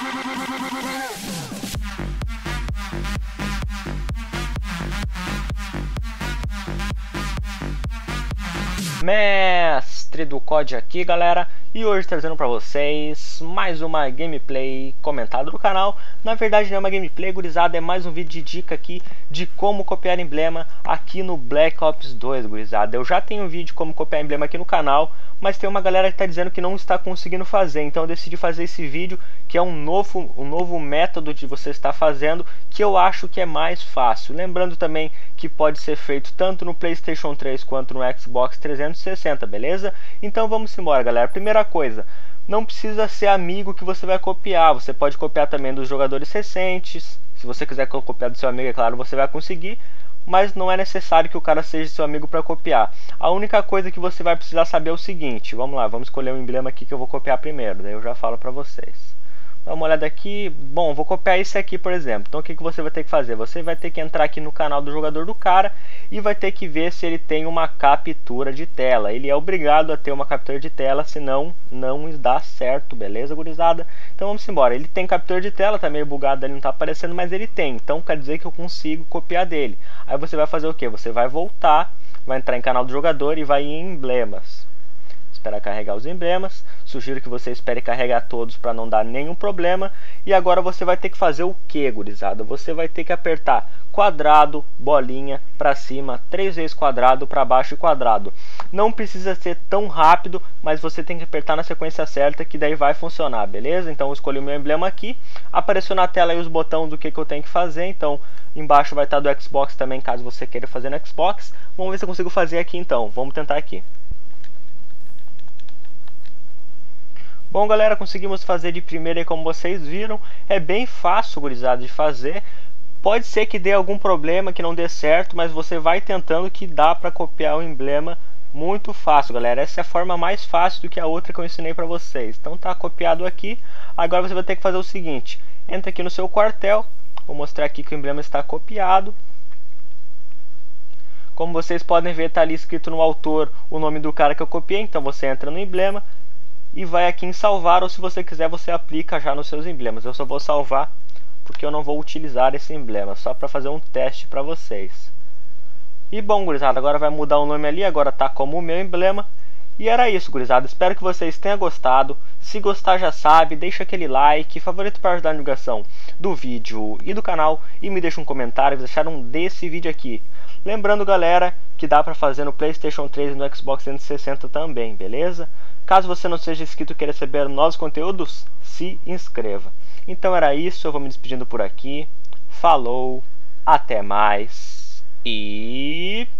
Mestre do COD aqui, galera, e hoje trazendo pra vocês mais uma gameplay comentada do canal. Na verdade não é uma gameplay, gurizada, é mais um vídeo de dica aqui de como copiar emblema aqui no Black Ops 2, gurizada. Eu já tenho um vídeo de como copiar emblema aqui no canal, mas tem uma galera que está dizendo que não está conseguindo fazer, então eu decidi fazer esse vídeo, que é um novo método de você estar fazendo, que eu acho que é mais fácil. Lembrando também que pode ser feito tanto no PlayStation 3 quanto no Xbox 360, beleza? Então vamos embora, galera. Primeira coisa, não precisa ser amigo que você vai copiar, você pode copiar também dos jogadores recentes. Se você quiser copiar do seu amigo, é claro, você vai conseguir, mas não é necessário que o cara seja seu amigo para copiar. A única coisa que você vai precisar saber é o seguinte, vamos lá, vamos escolher um emblema aqui que eu vou copiar primeiro, daí eu já falo para vocês. Dá uma olhada aqui, bom, vou copiar esse aqui, por exemplo. Então o que você vai ter que fazer? Você vai ter que entrar aqui no canal do jogador do cara e vai ter que ver se ele tem uma captura de tela. Ele é obrigado a ter uma captura de tela, senão não dá certo, beleza, gurizada? Então vamos embora. Ele tem captura de tela, tá meio bugado ali, não tá aparecendo, mas ele tem. Então quer dizer que eu consigo copiar dele. Aí você vai fazer o que? Você vai voltar, vai entrar em canal do jogador e vai em emblemas. Esperar carregar os emblemas. Sugiro que você espere carregar todos para não dar nenhum problema. E agora você vai ter que fazer o que, gurizada? Você vai ter que apertar quadrado, bolinha, para cima, 3 vezes quadrado, para baixo e quadrado. Não precisa ser tão rápido, mas você tem que apertar na sequência certa, que daí vai funcionar, beleza? Então eu escolhi o meu emblema aqui. Apareceu na tela aí os botões do que eu tenho que fazer. Então embaixo vai estar do Xbox também, caso você queira fazer no Xbox. Vamos ver se eu consigo fazer aqui então. Vamos tentar aqui. Bom, galera, conseguimos fazer de primeira aí, como vocês viram. É bem fácil, gurizada, de fazer. Pode ser que dê algum problema, que não dê certo, mas você vai tentando, que dá para copiar o emblema muito fácil, galera. Essa é a forma mais fácil do que a outra que eu ensinei para vocês. Então tá copiado aqui. Agora você vai ter que fazer o seguinte. Entra aqui no seu quartel. Vou mostrar aqui que o emblema está copiado. Como vocês podem ver, está ali escrito no autor o nome do cara que eu copiei. Então você entra no emblema e vai aqui em salvar, ou se você quiser você aplica já nos seus emblemas. Eu só vou salvar porque eu não vou utilizar esse emblema, só para fazer um teste para vocês. E bom, gurizada, agora vai mudar o nome ali, agora tá como o meu emblema. E era isso, gurizada, espero que vocês tenham gostado. Se gostar, já sabe, deixa aquele like, favorito para ajudar na divulgação do vídeo e do canal, e me deixa um comentário se acharam desse vídeo aqui. Lembrando, galera, que dá para fazer no PlayStation 3 e no Xbox 360 também, beleza? Caso você não seja inscrito e queira receber novos conteúdos, se inscreva. Então era isso, eu vou me despedindo por aqui. Falou, até mais e...